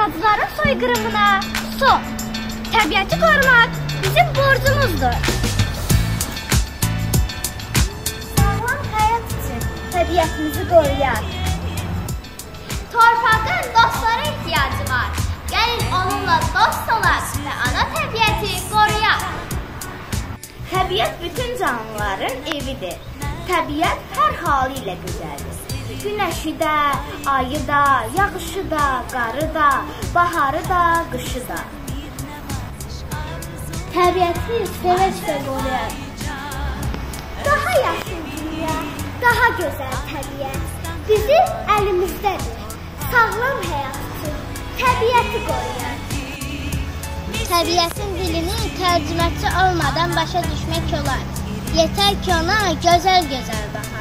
bacıların soyqırımına son. Təbiəti qorumaq bizim borcumuzdur. Sağlam həyat üçün təbiətimizi qoruyaq. Torpağın dostlara ihtiyacı var. Gəlin onunla dost olaq və ana təbiəti qoruyaq. Təbiət bütün canlıların evidir. Təbiət hər halı ilə gözəldir. Günəşi də, ayı da, yağışı da, qarı da, baharı da, qışı da. Təbiəti sevə-sevə qoruyaq. Daha yaxşı dünya, daha gözəl təbiət bizim əlimizdədir. Sağlam həyat üçün təbiəti qoruyaq. Təbiətin dilini tərcüməçi olmadan başa düşmək olar. Yetər ki ona gözəl-gözəl baxaq.